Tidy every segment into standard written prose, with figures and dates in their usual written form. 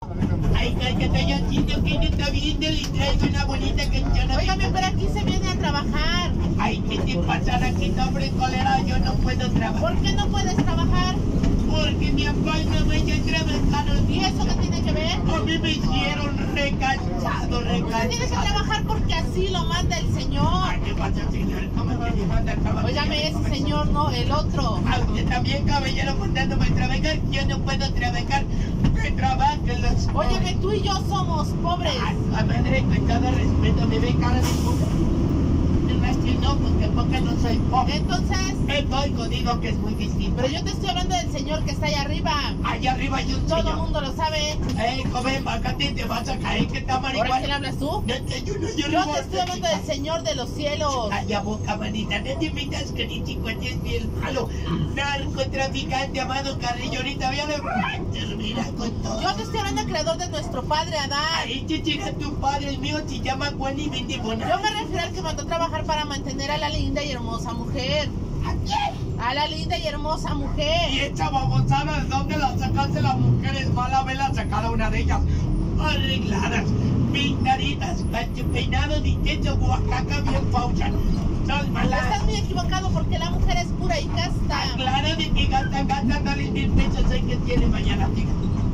Ay, cállate, yo siento que no está viendo y traes una bonita canción. Óigame, pero aquí se viene a trabajar. Ay, ¿qué te pasa aquí, hombre, cólera? Yo no puedo trabajar. ¿Por qué no puedes trabajar? Porque mi papá y mamá ya trabajaron. ¿Y eso qué tiene que ver? A mí me hicieron recansado. Usted tiene que trabajar porque así lo manda el señor. Ay, ¿qué pasa, señor? ¿Cómo que me manda a trabajar? Óigame, ese señor no, el otro. A usted también, caballero, mandándome a trabajar. Yo no puedo trabajar. Que trabajen los pobres. Óyeme, tú y yo somos pobres. Ay, a madre, con todo respeto, me ve cara de puta. No, porque no soy pobre. Entonces, el digo que es muy distinto. pero yo te estoy hablando del señor que está allá arriba. Allá arriba hay un Todo el señor. mundo lo sabe. Joven, bájate, te vas a caer, que está ¿Ahora marihuana. quién hablas tú? Yo Yo te estoy hablando del señor de los cielos. Calla boca, manita, no te invitas que ni chico, es bien malo. Narcotraficante, Amado Carrillo, ahorita voy a terminar con todo. Yo te estoy hablando del creador de nuestro padre Adán. Ahí te llega tu padre, el mío se llama Juan y vende bonas. Yo me refiero al que mandó a trabajar para mantener a la linda y hermosa mujer. ¿A quién? A la linda y hermosa Y mujer. esta babosada, ¿de dónde la sacaste? Las mujeres mala vela sacada una de ellas. Arregladas, pintaditas, peinados y techo Oaxaca bien fauchan. Son malas. Estás muy equivocado porque la mujer es pura y casta. Claro de que gasta, dale 1000 pesos hay que tiene mañana, diga.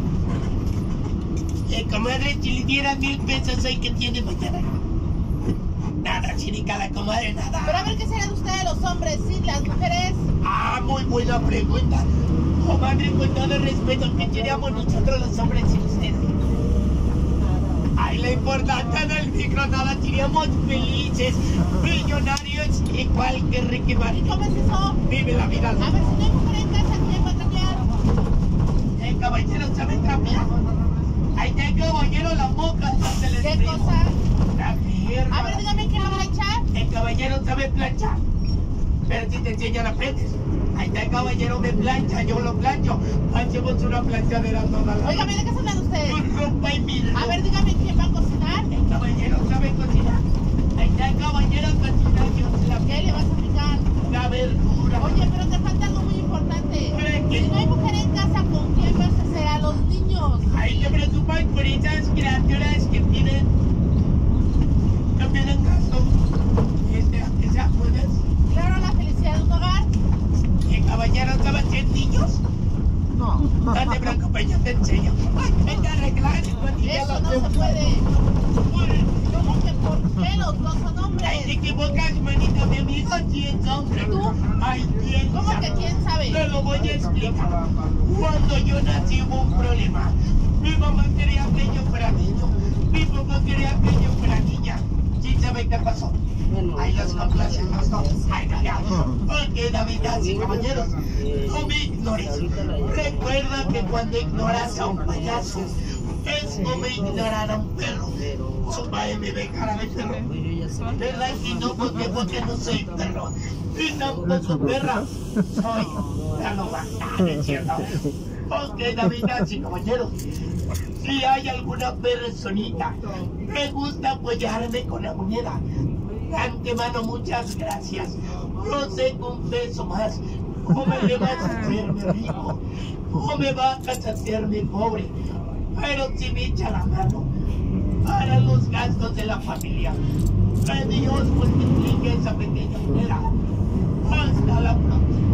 Comadre, si le diera 1000 pesos hay que tiene mañana. Nada, chinica, la comadre, nada. Pero a ver qué será de ustedes los hombres, sí, las mujeres. Ah, muy buena pregunta. Comadre, con todo respeto, ¿qué queríamos nosotros los hombres sin ustedes? Ay, la importancia del micro, nada, seríamos felices, millonarios, igual que Ricky Martin. ¿Cómo es eso? Vive la vida. A ver, si no hay mujer en casa, ¿quién va a trapear? El caballero sabe trapear. Ahí está el caballero, la boca se le ¿Qué cosa? La mierda. A ver, dígame quién lo va a echar. El caballero sabe planchar. Pero si te enseñan aprendes. Ahí está el caballero me plancha, yo lo plancho. Hacemos una planchadera toda la. Oiga, ¿de qué se hablan ustedes? Tu ropa y mi ropa. A ver, dígame quién va a cocinar. El caballero sabe cocinar. Ahí está el caballero cocinando. ¿Qué le vas a aplicar? La verdura. Oye, pero te falta algo muy importante. ¿Qué? Si no hay mujer en casa, ¿con quién vas a hacer? A los niños. Ahí te preocupan por esas criaturas que tienen gasto. Que se acuerdas. Claro, la felicidad de un hogar. El caballero sabe hacer niños. No. No te preocupes, yo te enseño. Ay, vente a arreglar y ya Eso lo no se hacemos. puede. ¿Cómo que por qué los dos son Ay, te hombres? equivocas, manita, mi amigo sí es hombre. ¿Tú? Ay, quién ¿Cómo sabe. que quién sabe? Te lo voy a explicar. Cuando yo nací hubo un problema. Mi mamá quería que yo fuera niño. Mi papá quería que yo fuera niña. ¿Sí sabe qué pasó? Ahí los complacen los dos. Ay, calla. Ok, damas y caballeros, no me ignores. Recuerda que cuando ignoras a un payaso, es como ignorar a un perro. Su padre me ve cara de perro. ¿Verdad que no? Porque no soy perro. Y tampoco perra. Soy la loba. ¿Es cierto? Ok, damas y caballeros. Si hay alguna personita que gusta apoyarme con la moneda, de antemano muchas gracias. No sé con un peso más. O me le vas a hacerme rico, o me vas a hacerme pobre. Pero si me echa la mano para los gastos de la familia, que Dios multiplique esa pequeña moneda. Hasta la próxima.